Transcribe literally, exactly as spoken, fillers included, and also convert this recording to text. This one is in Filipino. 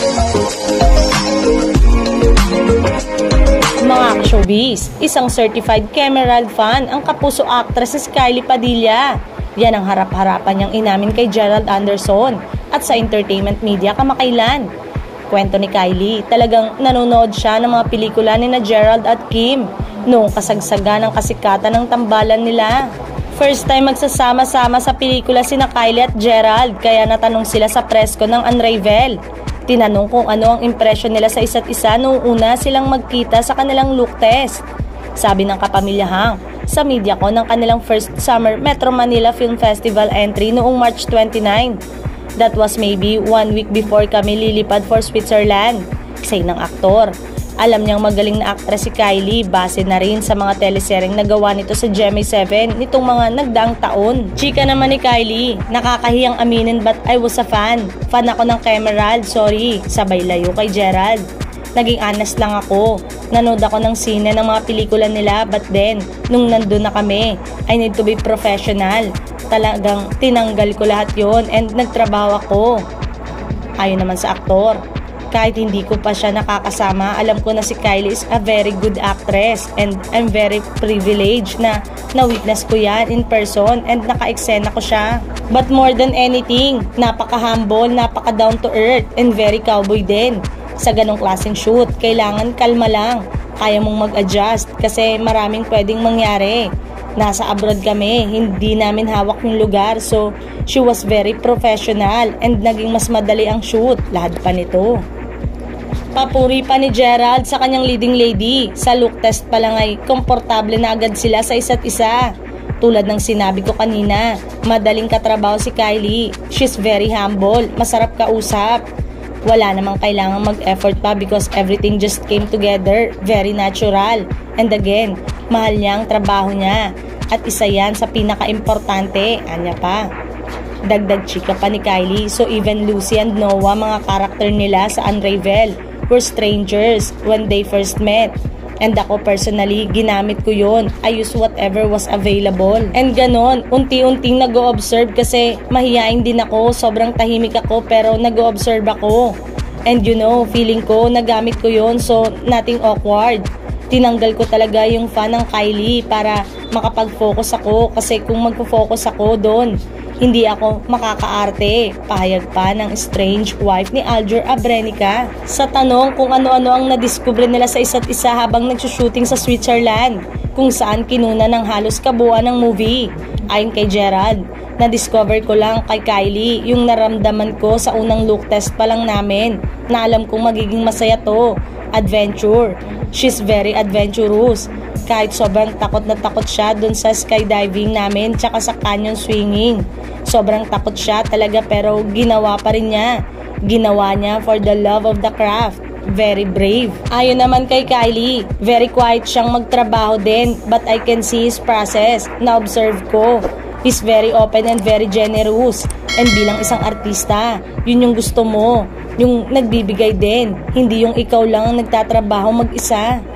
Mga showbiz, isang certified Kemerald fan ang kapuso actress si Kylie Padilla. Yan ang harap-harapan niyang inamin kay Gerald Anderson at sa entertainment media kamakailan. Kwento ni Kylie, talagang nanonood siya ng mga pelikula ni na Gerald at Kim noong kasagsagan ng kasikatan ng tambalan nila. First time magsasama-sama sa pelikula sina Kylie at Gerald, kaya natanong sila sa presko ng Unravel. Tinanong kung ano ang impression nila sa isa't isa noong una silang magkita sa kanilang look test. Sabi ng kapamilyahang sa media ko ng kanilang first summer Metro Manila Film Festival entry noong March twenty-ninth. That was maybe one week before kami lilipad for Switzerland. Say ng aktor. Alam niyang magaling na actress si Kylie base na rin sa mga teleseryeng nagawa nito sa G M A seven nitong mga nagdaang taon. Chika naman ni Kylie, nakakahiyang aminin but I was a fan. Fan ako ng Kemerald, sorry, sabay layo kay Gerald. Naging honest lang ako. Nanood ako ng sine ng mga pelikula nila but then, nung nandun na kami, I need to be professional. Talagang tinanggal ko lahat yon and nagtrabaho ako. Ayon naman sa aktor. Kahit hindi ko pa siya nakakasama, alam ko na si Kylie is a very good actress and I'm very privileged na na-witness ko yan in person and naka-eksena ko siya. But more than anything, napaka-humble, napaka-down to earth and very cowboy din. Sa ganong klaseng shoot, kailangan kalma lang. Kaya mong mag-adjust kasi maraming pwedeng mangyari. Nasa abroad kami, hindi namin hawak yung lugar, so she was very professional and naging mas madali ang shoot. Lahat pa nito. Papuri pa ni Gerald sa kanyang leading lady. Sa look test pa lang ay komportable na agad sila sa isa't isa. Tulad ng sinabi ko kanina, madaling katrabaho si Kylie. She's very humble, masarap kausap. Wala namang kailangang mag-effort pa because everything just came together. Very natural. And again, mahal niya ang trabaho niya. At isa yan sa pinaka-importante, anya pa. Dagdag chika pa ni Kylie, so even Lucy and Noah, mga karakter nila sa Unravel, were strangers when they first met. And ako personally, ginamit ko yon. I used whatever was available. And ganon, unti-unting nag-o-observe kasi mahihain din ako, sobrang tahimik ako pero nag-o-observe ako. And you know, feeling ko, nagamit ko yon, so nothing awkward. Tinanggal ko talaga yung fan ng Kylie para makapag-focus ako kasi kung magpo-focus ako doon, hindi ako makakaarte. Pahayag pa ng strange wife ni Aljur Abrenica. Sa tanong kung ano-ano ang nadiskubre nila sa isa't isa habang nagsushooting sa Switzerland, kung saan kinuna ng halos kabuuan ng movie. Ayon kay Gerald, na-discover ko lang kay Kylie yung naramdaman ko sa unang look test pa lang namin na alam kong magiging masaya to. Adventure. She's very adventurous. Kahit sobrang takot na takot siya dun sa skydiving namin tsaka sa canyon swinging. Sobrang takot siya talaga pero ginawa pa rin niya. Ginawa niya for the love of the craft. Very brave. Ayon naman kay Kylie, very quiet siyang magtrabaho din but I can see his process. Na-observe ko. He's very open and very generous. And bilang isang artista, yun yung gusto mo. Yung nagbibigay din. Hindi yung ikaw lang ang nagtatrabaho mag-isa.